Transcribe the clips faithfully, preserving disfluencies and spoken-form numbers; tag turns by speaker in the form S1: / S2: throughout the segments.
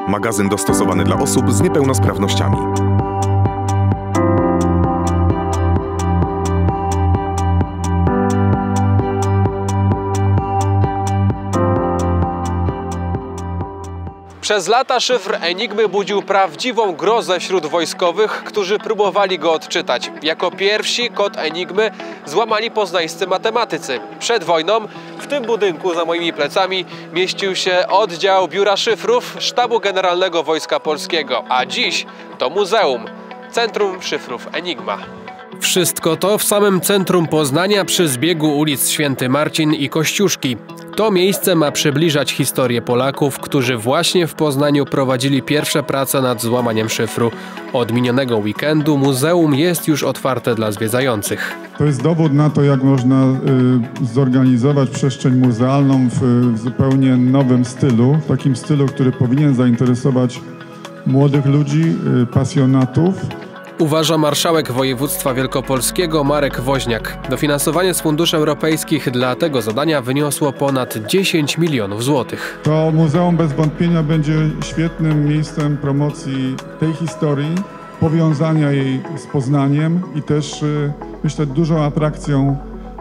S1: magazyn dostosowany dla osób z niepełnosprawnościami.
S2: Przez lata szyfr Enigmy budził prawdziwą grozę wśród wojskowych, którzy próbowali go odczytać. Jako pierwsi kod Enigmy złamali poznańscy matematycy. Przed wojną w tym budynku za moimi plecami mieścił się oddział Biura Szyfrów Sztabu Generalnego Wojska Polskiego, a dziś to muzeum, Centrum Szyfrów Enigma. Wszystko to w samym centrum Poznania przy zbiegu ulic Święty Marcin i Kościuszki. To miejsce ma przybliżać historię Polaków, którzy właśnie w Poznaniu prowadzili pierwsze prace nad złamaniem szyfru. Od minionego weekendu muzeum jest już otwarte dla zwiedzających.
S3: To jest dowód na to, jak można y, zorganizować przestrzeń muzealną w, w zupełnie nowym stylu. W takim stylu, który powinien zainteresować młodych ludzi, y, pasjonatów.
S2: Uważa marszałek województwa wielkopolskiego Marek Woźniak. Dofinansowanie z funduszy europejskich dla tego zadania wyniosło ponad dziesięć milionów złotych.
S3: To muzeum bez wątpienia będzie świetnym miejscem promocji tej historii, powiązania jej z Poznaniem i też myślę dużą atrakcją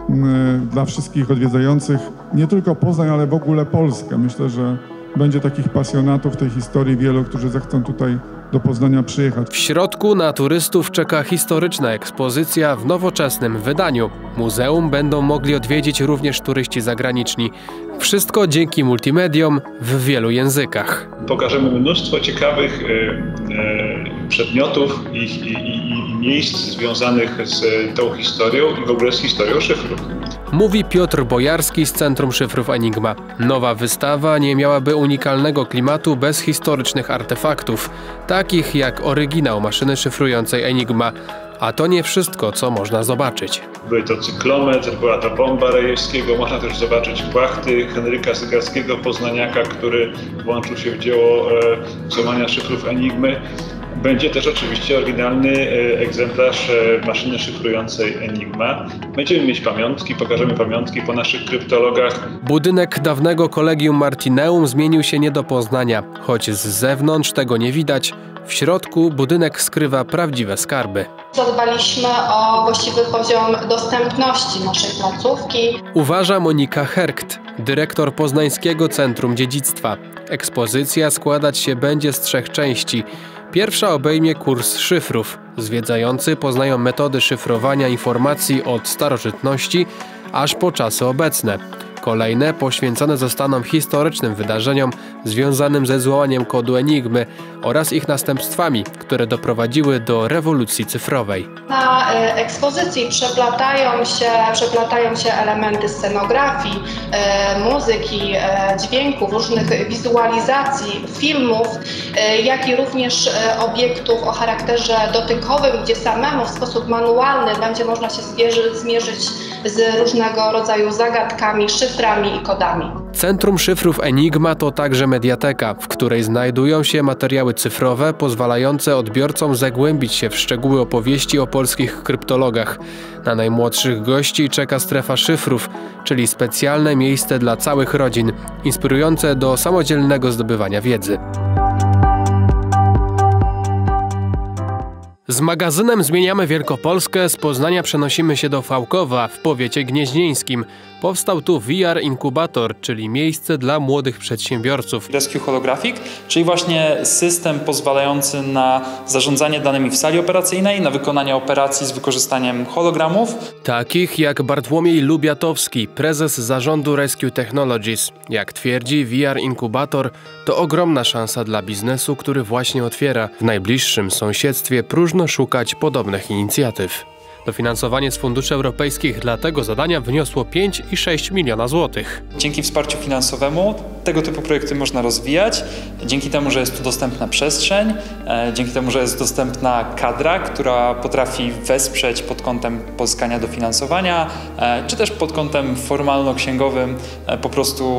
S3: dla wszystkich odwiedzających nie tylko Poznań, ale w ogóle Polskę. Myślę, że będzie takich pasjonatów tej historii wielu, którzy zechcą tutaj do Poznania przyjechać.
S2: W środku na turystów czeka historyczna ekspozycja w nowoczesnym wydaniu. Muzeum będą mogli odwiedzić również turyści zagraniczni. Wszystko dzięki multimediom w wielu językach.
S4: Pokażemy mnóstwo ciekawych e, e, przedmiotów i, i, i, i miejsc związanych z tą historią i w ogóle z historią szyfrów.
S2: Mówi Piotr Bojarski z Centrum Szyfrów Enigma. Nowa wystawa nie miałaby unikalnego klimatu bez historycznych artefaktów, takich jak oryginał maszyny szyfrującej Enigma. A to nie wszystko, co można zobaczyć.
S4: Był to cyklometr, była to bomba Rejewskiego, można też zobaczyć płachty Henryka Zygarskiego, poznaniaka, który włączył się w dzieło e, złamania szyfrów Enigmy. Będzie też oczywiście oryginalny egzemplarz maszyny szyfrującej Enigma. Będziemy mieć pamiątki, pokażemy pamiątki po naszych kryptologach.
S2: Budynek dawnego Collegium Martineum zmienił się nie do poznania. Choć z zewnątrz tego nie widać, w środku budynek skrywa prawdziwe skarby.
S5: Zadbaliśmy o właściwy poziom dostępności naszej placówki.
S2: Uważa Monika Herkt, dyrektor Poznańskiego Centrum Dziedzictwa. Ekspozycja składać się będzie z trzech części. Pierwsza obejmie kurs szyfrów. Zwiedzający poznają metody szyfrowania informacji od starożytności aż po czasy obecne. Kolejne poświęcone zostaną historycznym wydarzeniom związanym ze złamaniem kodu Enigmy oraz ich następstwami, które doprowadziły do rewolucji cyfrowej.
S5: Na ekspozycji przeplatają się, przeplatają się elementy scenografii, muzyki, dźwięków, różnych wizualizacji, filmów, jak i również obiektów o charakterze dotykowym, gdzie samemu w sposób manualny będzie można się zmierzyć z różnego rodzaju zagadkami, szyframi i kodami.
S2: Centrum Szyfrów Enigma to także mediateka, w której znajdują się materiały cyfrowe pozwalające odbiorcom zagłębić się w szczegóły opowieści o polskich kryptologach. Na najmłodszych gości czeka strefa szyfrów, czyli specjalne miejsce dla całych rodzin, inspirujące do samodzielnego zdobywania wiedzy. Z magazynem Zmieniamy Wielkopolskę z Poznania przenosimy się do Fałkowa w powiecie gnieźnieńskim. Powstał tu V R Inkubator, czyli miejsce dla młodych przedsiębiorców.
S6: Rescue Holographic, czyli właśnie system pozwalający na zarządzanie danymi w sali operacyjnej, na wykonanie operacji z wykorzystaniem hologramów.
S2: Takich jak Bartłomiej Lubiatowski, prezes zarządu Rescue Technologies. Jak twierdzi, V R Inkubator to ogromna szansa dla biznesu, który właśnie otwiera. W najbliższym sąsiedztwie próżno szukać podobnych inicjatyw. Dofinansowanie z funduszy europejskich dla tego zadania wyniosło pięć i sześć miliona złotych.
S6: Dzięki wsparciu finansowemu tego typu projekty można rozwijać, dzięki temu, że jest tu dostępna przestrzeń, dzięki temu, że jest dostępna kadra, która potrafi wesprzeć pod kątem pozyskania dofinansowania, czy też pod kątem formalno-księgowym po prostu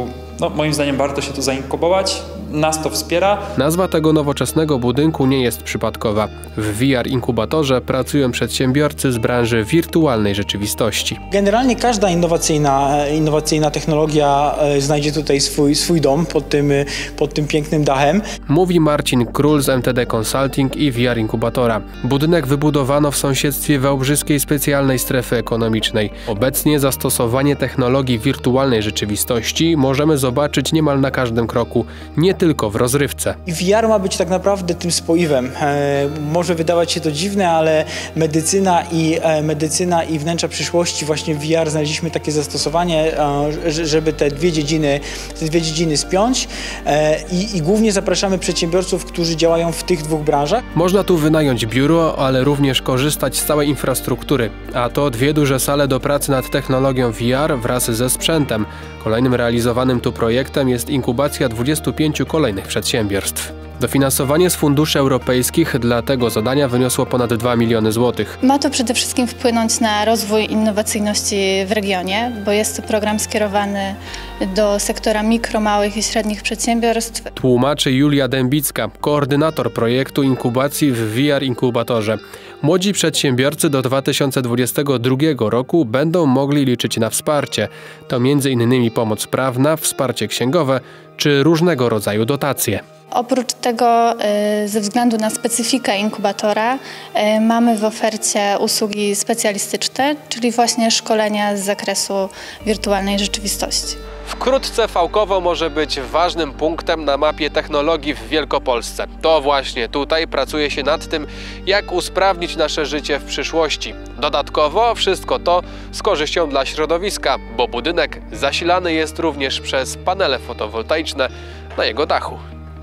S6: no, moim zdaniem warto się tu zainkubować. Nas to wspiera.
S2: Nazwa tego nowoczesnego budynku nie jest przypadkowa. W V R inkubatorze pracują przedsiębiorcy z branży wirtualnej rzeczywistości.
S7: Generalnie każda innowacyjna, innowacyjna technologia znajdzie tutaj swój, swój dom pod tym, pod tym pięknym dachem.
S2: Mówi Marcin Król z M T D Consulting i V R Inkubatora. Budynek wybudowano w sąsiedztwie Wałbrzyskiej Specjalnej Strefy Ekonomicznej. Obecnie zastosowanie technologii wirtualnej rzeczywistości możemy zobaczyć niemal na każdym kroku, nie tylko w rozrywce.
S7: V R ma być tak naprawdę tym spoiwem. E, może wydawać się to dziwne, ale medycyna i, e, medycyna i wnętrza przyszłości, właśnie w V R znaleźliśmy takie zastosowanie, e, żeby te dwie dziedziny, te dwie dziedziny spiąć e, i, i głównie zapraszamy przedsiębiorców, którzy działają w tych dwóch branżach.
S2: Można tu wynająć biuro, ale również korzystać z całej infrastruktury, a to dwie duże sale do pracy nad technologią V R wraz ze sprzętem. Kolejnym realizowanym tu projektem jest inkubacja dwudziestu pięciu kolejnych przedsiębiorstw. Dofinansowanie z funduszy europejskich dla tego zadania wyniosło ponad dwa miliony złotych.
S8: Ma to przede wszystkim wpłynąć na rozwój innowacyjności w regionie, bo jest to program skierowany do sektora mikro, małych i średnich przedsiębiorstw.
S2: Tłumaczy Julia Dębicka, koordynator projektu inkubacji w V R Inkubatorze. Młodzi przedsiębiorcy do dwa tysiące dwudziestego drugiego roku będą mogli liczyć na wsparcie. To między innymi pomoc prawna, wsparcie księgowe czy różnego rodzaju dotacje.
S8: Oprócz tego, ze względu na specyfikę inkubatora, mamy w ofercie usługi specjalistyczne, czyli właśnie szkolenia z zakresu wirtualnej rzeczywistości.
S2: Wkrótce Fałkowo może być ważnym punktem na mapie technologii w Wielkopolsce. To właśnie tutaj pracuje się nad tym, jak usprawnić nasze życie w przyszłości. Dodatkowo wszystko to z korzyścią dla środowiska, bo budynek zasilany jest również przez panele fotowoltaiczne na jego dachu.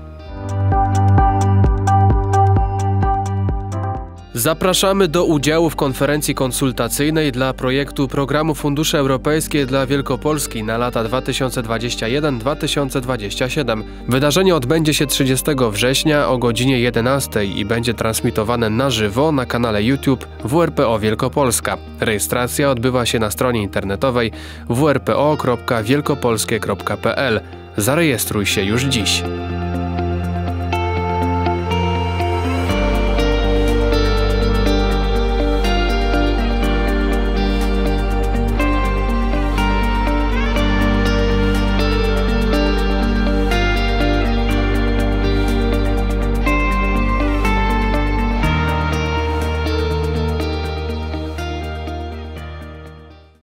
S2: Zapraszamy do udziału w konferencji konsultacyjnej dla projektu Programu Fundusze Europejskie dla Wielkopolski na lata dwa tysiące dwudziesty pierwszy do dwa tysiące dwudziestego siódmego. Wydarzenie odbędzie się trzydziestego września o godzinie jedenastej i będzie transmitowane na żywo na kanale YouTube W R P O Wielkopolska. Rejestracja odbywa się na stronie internetowej w r p o kropka wielkopolskie kropka p l. Zarejestruj się już dziś.